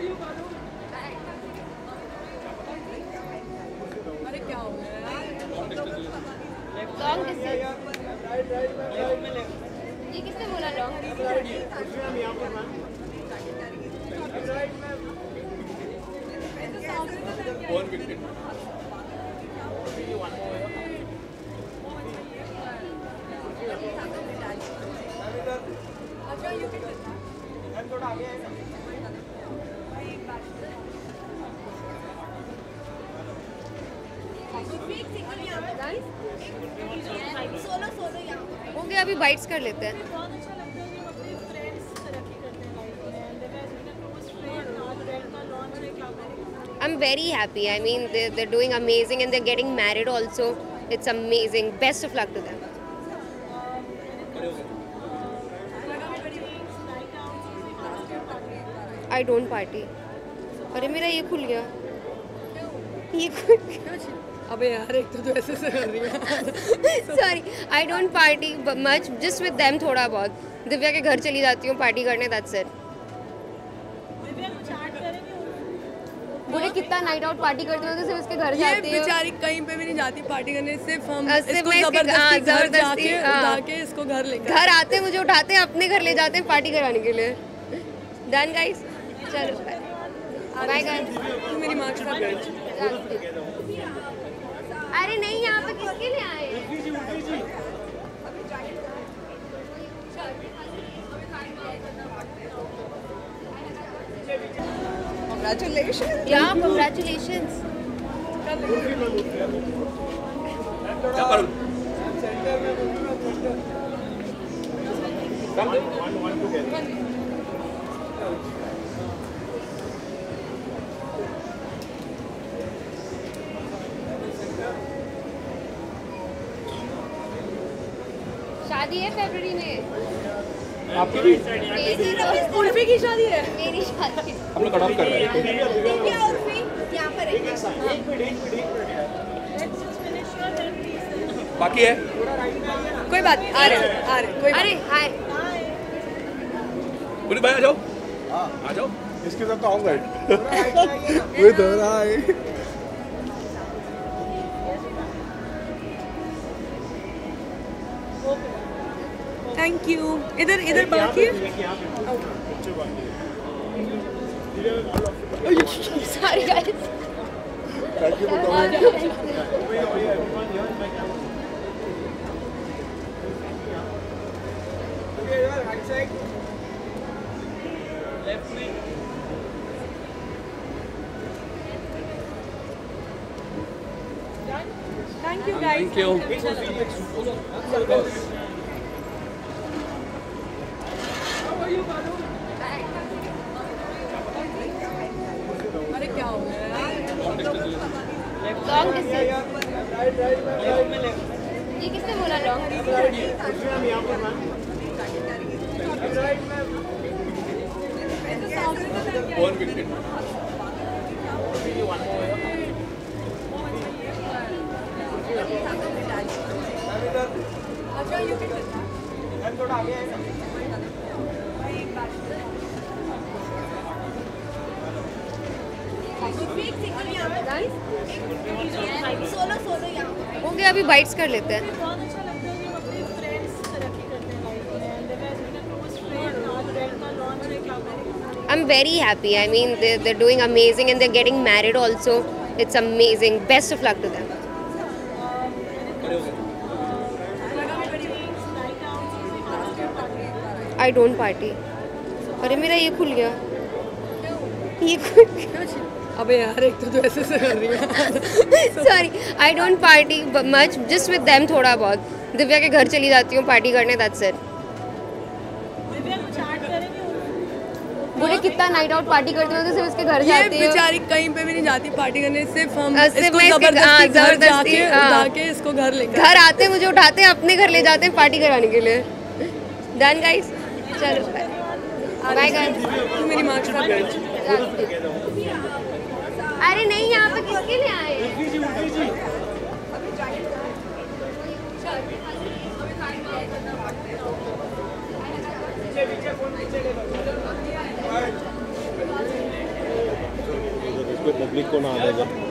अरे क्या हो गया? लॉन्ग ये किसने बोला लॉन्ग? हो गया, अभी बाइट्स कर लेते हैं. I'm very happy. I mean, they're doing amazing and they're getting married also. It's amazing. Best of luck to them. I don't party. अरे मेरा ये खुल गया. ये खुल गया. अबे यार एक तो ऐसे से कर रही है. Sorry, I don't party much. Just with them थोड़ा बहुत. दिव्या के घर चली जाती हूँ पार्टी करने. That's it. बोले कितना नाइट आउट पार्टी करती हो तो सिर्फ उसके घर जाती है. ये बेचारी कहीं पे भी नहीं जाती पार्टी करने. सिर्फ हम सिर्फ इसको जबरदस्ती उठा के इसको घर लेकर घर आते मुझे उठाते हैं अपने घर ले जाते हैं पार्टी करवाने के लिए. डन गाइस, चलो बाय गाइस. मेरी माँ के साथ. अरे नहीं, यहाँ पे किसके लिए आए? Congratulations. Yeah, congratulations. शादी है फरवरी में. आपकी भी? मेरी तो उर्फी की शादी है. मेरी शादी. हम लोग कट ऑफ कर रहे हैं. क्या उर्फी यहाँ पर बाकी है. कोई बात नहीं. आ रहे कोई. अरे हाय. बोली भाई आ जाओ. आ जाओ. इसके साथ तो आऊंगा. वो इधर आए. Thank you. इधर बाकी है. Sorry guys. Thank you for coming. Thank you guys. Thank you. अरे क्या हो गया? लॉन्ग ये किसने बोला लॉन्ग? हो गया, अभी बाइट्स कर लेते हैं. I'm very happy. I mean, they're doing amazing and they're getting married also. It's amazing. Best of luck to them. I don't party. अरे मेरा ये खुल गया. ये खुल गया. अबे यार एक तो ऐसे से कर रही है. Sorry, I don't party much. Just with them थोड़ा बहुत. दिव्या के घर चली जाती हूँ पार्टी करने. That's it. बोले कितना नाइट आउट पार्टी करती हो तो सिर्फ उसके घर जाती है. ये बेचारी कहीं पे भी नहीं जाती पार्टी करने. सिर्फ हम सिर्फ इसको जबरदस्ती उठा के इसको घर लेकर घर आते मुझे उठाते हैं अपने घर ले जाते हैं पार्टी करवाने के लिए. डन गाइस, चलो बाय गाइस. मेरी माँ के साथ. अरे नहीं, यहाँ पे किसके लिए आए? कोई पब्लिक को ना आ जाएगा।